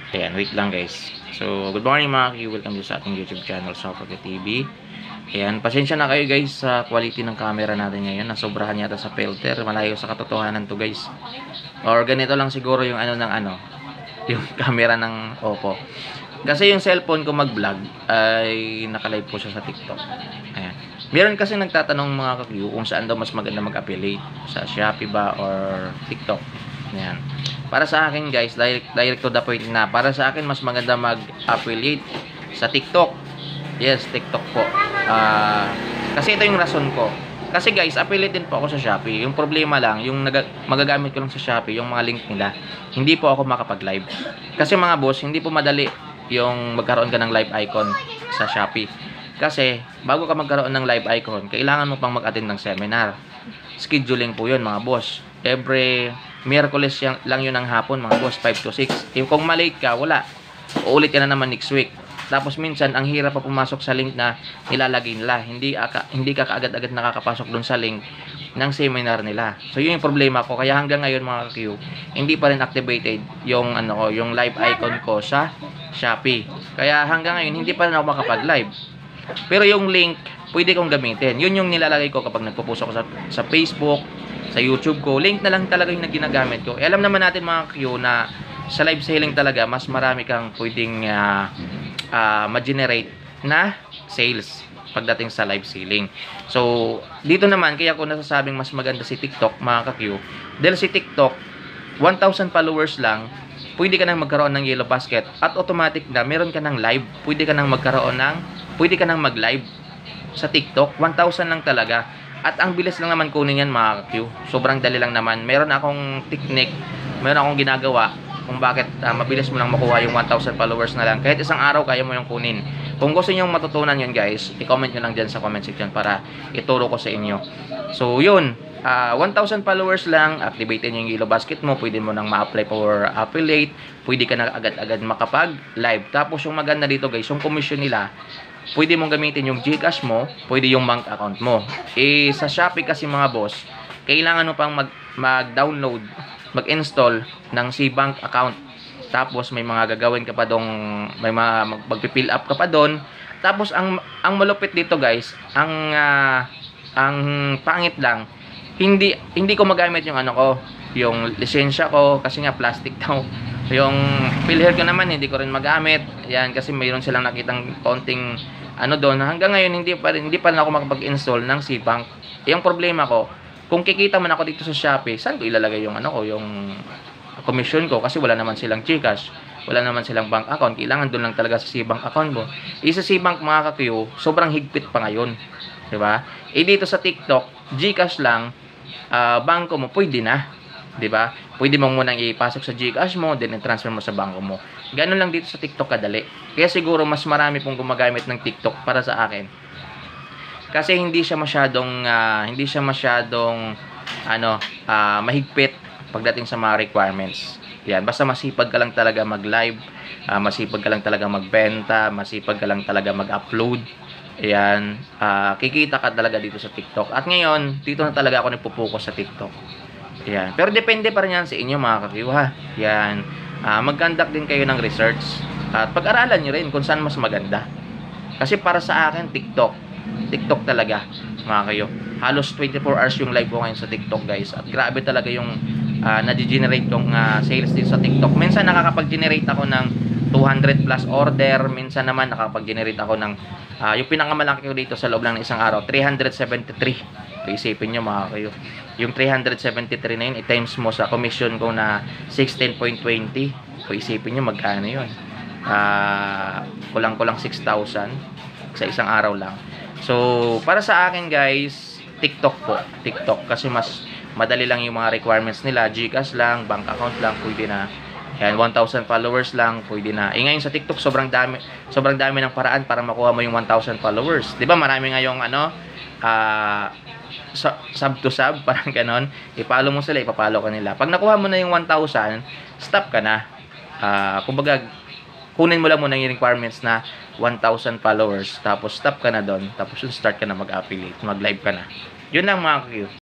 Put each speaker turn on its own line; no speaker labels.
Ayan, wait lang guys. So, good morning mga Q. Welcome sa ating YouTube channel, Soproke TV. Ayan, pasensya na kayo guys sa quality ng camera natin ngayon. Nasobrahan yata sa filter. Malayo sa katotohanan to guys. Or ganito lang siguro yung yung camera ng Oppo. Kasi yung cellphone ko mag-vlog ay nakalive po siya sa TikTok. Ayan. Meron kasi nagtatanong mga Q kung saan daw mas maganda mag-affiliate. Sa Shopee ba or TikTok. Ayan. Para sa akin guys, direct to the point na para sa akin mas maganda mag-affiliate sa TikTok. Yes, TikTok po. Kasi ito yung rason ko. Kasi guys, affiliate din po ako sa Shopee. Yung problema lang, yung magagamit ko lang sa Shopee, yung mga link nila, hindi po ako makapag-live. Kasi mga boss, hindi po madali yung magkaroon ka ng live icon sa Shopee. Kasi bago ka magkaroon ng live icon, kailangan mo pang mag-attend ng seminar. Scheduling po yun mga boss. Every Miyerkules lang yun ng hapon mga boss, 5 to 6. Kung malate ka, wala. Uulit ka na naman next week. Tapos minsan, ang hirap pa pumasok sa link na nilalagay nila. Hindi ka kaagad-agad nakakapasok dun sa link ng seminar nila. So, yun yung problema ko. Kaya hanggang ngayon mga Q, hindi pa rin activated yung, yung live icon ko sa Shopee. Kaya hanggang ngayon, hindi pa rin ako makapag-live. Pero yung link, pwede kong gamitin. Yun yung nilalagay ko kapag nagpo-post ako sa Facebook, sa YouTube ko. Link na lang talaga yung ginagamit ko. Alam naman natin mga Q na sa live selling talaga, mas marami kang pwedeng ma-generate na sales pagdating sa live selling. So, dito naman, kaya ko nasasabing mas maganda si TikTok mga Q. Dahil si TikTok, 1,000 followers lang, pwede ka nang magkaroon ng yellow basket at automatic na meron ka ng live. Pwede ka nang mag-live sa TikTok. 1,000 lang talaga. At ang bilis lang naman kunin yan mga Q. Sobrang dali lang naman. Meron akong technique, meron akong ginagawa kung bakit mabilis mo lang makuha yung 1,000 followers na lang. Kahit isang araw kaya mo yung kunin. Kung gusto niyo matutunan yun guys, i-comment nyo lang dyan sa comment section para ituro ko sa inyo. So yun, 1,000 followers lang, activatein yung yellow basket mo, pwede mo nang ma-apply for affiliate, pwede ka na agad-agad makapag-live. Tapos yung maganda dito guys, yung commission nila, pwede mong gamitin yung GCash mo, pwede yung bank account mo. Sa Shopee kasi mga boss, kailangan mo pang mag-download, mag-install ng C-Bank account. Tapos may mga gagawin ka pa dong, may magpi-fill up ka pa doon. Tapos ang malupit dito guys, ang pangit lang, hindi ko magamit yung yung lisensya ko kasi nga plastic daw. Yung PhilHealth ko naman hindi ko rin magamit. Yan kasi mayroon silang nakitang konting doon. Hanggang ngayon hindi pa rin ako makapag-install ng C-Bank. Yung problema ko, kung kikita man ako dito sa Shopee, saan ko ilalagay yung yung commission ko kasi wala naman silang GCash, wala naman silang bank account. Kailangan doon lang talaga sa C-Bank account mo. Sa C-Bank mga ka-Q, sobrang higpit pa ngayon. 'Di ba? Dito sa TikTok, GCash lang, bangko mo pwede na. 'Di ba? Pwede mo munang ipasok sa GCash mo, then i-transfer mo sa bangko mo. Ganun lang dito sa TikTok kadali. Kaya siguro mas marami pong gumagamit ng TikTok para sa akin. Kasi hindi siya masyadong mahigpit pagdating sa mga requirements. Yan, basta masipag ka lang talaga mag-live, masipag ka lang talaga magbenta, masipag ka lang talaga mag-upload. Ayan, kikita ka talaga dito sa TikTok. At ngayon, dito na talaga ako nagpo-focus sa TikTok. Ayan. Pero depende pa rin yan sa inyo mga ka-Q ha. Yan. Mag-conduct din kayo ng research. At pag-aralan nyo rin kung saan mas maganda. Kasi para sa akin, TikTok talaga mga kayo. Halos 24 hours yung live ko ngayon sa TikTok guys. At grabe talaga yung na-generate kong sales din sa TikTok. Minsan nakakapag-generate ako ng 200 plus order. Minsan naman nakakapag-generate ako ng yung pinakamalaki ko dito sa loob lang ng isang araw, 373. Isipin nyo mga kayo, yung 373 na yun, i-times mo sa commission ko na 16.20. So isipin nyo magkano yun. Kulang-kulang 6,000 sa isang araw lang. So para sa akin guys, TikTok po, TikTok kasi mas madali lang yung mga requirements nila. GCash lang, bank account lang, pwede na. Yan, 1,000 followers lang, pwede na. Ngayon sa TikTok, sobrang dami ng paraan para makuha mo yung 1,000 followers. 'Di ba? Marami ngayong sub to sub, parang ganon. I-follow mo sila, ipapollow ka nila. Pag nakuha mo na yung 1,000, stop ka na. Kumbaga, kunin mo lang muna yung requirements na 1,000 followers. Tapos stop ka na doon. Tapos start ka na mag-affiliate, mag-live ka na. Yun lang mga Q.